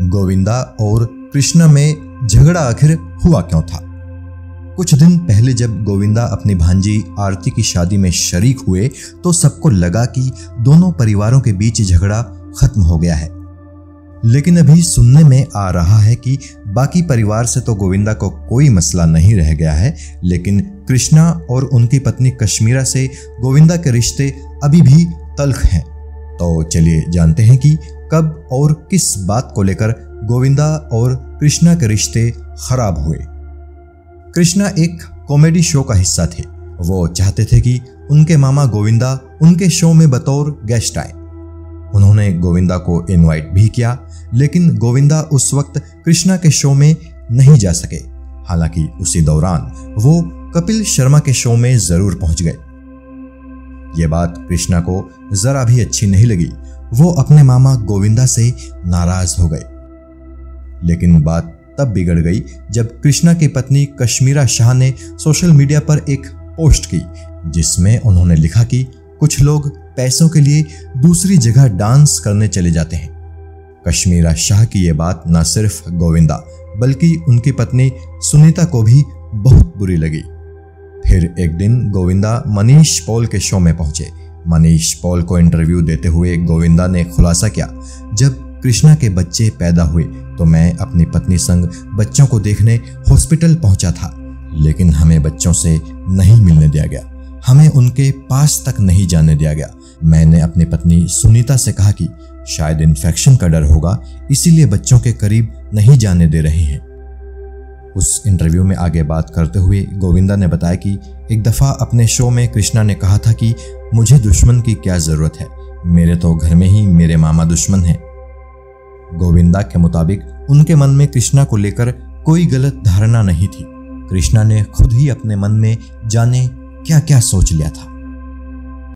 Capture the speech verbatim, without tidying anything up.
गोविंदा और कृष्णा में झगड़ा आखिर हुआ क्यों था। कुछ दिन पहले जब गोविंदा अपनी भांजी आरती की शादी में शरीक हुए तो सबको लगा कि दोनों परिवारों के बीच झगड़ा खत्म हो गया है, लेकिन अभी सुनने में आ रहा है कि बाकी परिवार से तो गोविंदा को कोई मसला नहीं रह गया है, लेकिन कृष्णा और उनकी पत्नी कश्मीरा से गोविंदा के रिश्ते अभी भी तल्ख हैं। तो चलिए जानते हैं कि कब और किस बात को लेकर गोविंदा और कृष्णा के रिश्ते खराब हुए। कृष्णा एक कॉमेडी शो का हिस्सा थे। वो चाहते थे कि उनके मामा गोविंदा उनके शो में बतौर गेस्ट आए। उन्होंने गोविंदा को इनवाइट भी किया, लेकिन गोविंदा उस वक्त कृष्णा के शो में नहीं जा सके। हालांकि उसी दौरान वो कपिल शर्मा के शो में जरूर पहुंच गए। ये बात कृष्णा को जरा भी अच्छी नहीं लगी। वो अपने मामा गोविंदा से नाराज हो गए। लेकिन बात तब बिगड़ गई जब कृष्णा की पत्नी कश्मीरा शाह ने सोशल मीडिया पर एक पोस्ट की, जिसमें उन्होंने लिखा कि कुछ लोग पैसों के लिए दूसरी जगह डांस करने चले जाते हैं। कश्मीरा शाह की यह बात न सिर्फ गोविंदा बल्कि उनकी पत्नी सुनीता को भी बहुत बुरी लगी। फिर एक दिन गोविंदा मनीष पॉल के शो में पहुंचे। मनीष पॉल को इंटरव्यू देते हुए गोविंदा ने खुलासा किया, जब कृष्णा के बच्चे पैदा हुए तो मैं अपनी पत्नी संग बच्चों को देखने हॉस्पिटल पहुंचा था, लेकिन हमें बच्चों से नहीं मिलने दिया गया, हमें उनके पास तक नहीं जाने दिया गया। मैंने अपनी पत्नी सुनीता से कहा कि शायद इन्फेक्शन का डर होगा, इसीलिए बच्चों के करीब नहीं जाने दे रहे हैं। उस इंटरव्यू में आगे बात करते हुए गोविंदा ने बताया कि एक दफ़ा अपने शो में कृष्णा ने कहा था कि मुझे दुश्मन की क्या ज़रूरत है, मेरे तो घर में ही मेरे मामा दुश्मन हैं। गोविंदा के मुताबिक उनके मन में कृष्णा को लेकर कोई गलत धारणा नहीं थी। कृष्णा ने खुद ही अपने मन में जाने क्या क्या सोच लिया था।